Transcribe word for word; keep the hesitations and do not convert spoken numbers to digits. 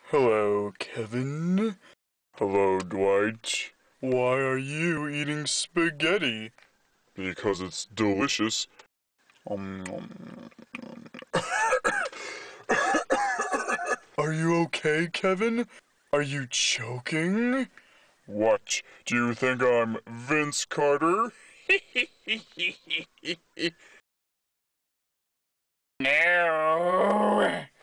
Hello, Kevin. Hello, Dwight. Why are you eating spaghetti? Because it's delicious. Um, Are you okay, Kevin? Are you choking? What? Do you think I'm Vince Carter? No.